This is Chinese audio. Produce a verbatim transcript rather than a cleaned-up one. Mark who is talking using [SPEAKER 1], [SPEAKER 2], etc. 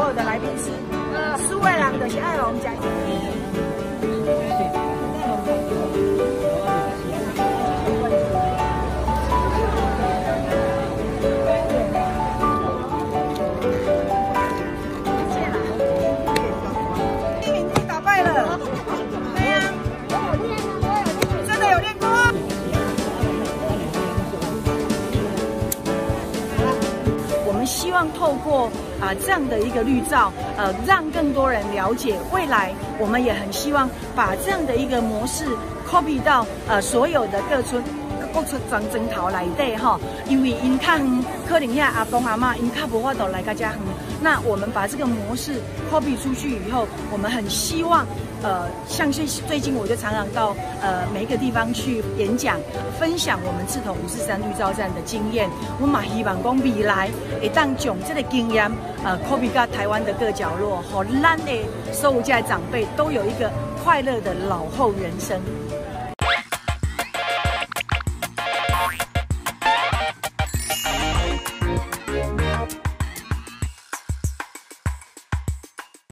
[SPEAKER 1] 有的来宾吃。呃，苏味郎的是爱龙加。希望透过啊、呃、这样的一个绿照，呃，让更多人了解未来。我们也很希望把这样的一个模式 copy 到呃所有的各村各村庄庄头内底哈，因为因较远，可能遐阿公阿嬷因较无法度来到遮远。那我们把这个模式 copy 出去以后，我们很希望。呃，像是最近我就常常到呃每一个地方去演讲，分享我们志同五四三绿照站的经验。我嘛希望讲未来会当将这个经验呃 copy 到台湾的各角落，和咱的所有家长辈都有一个快乐的老后人生。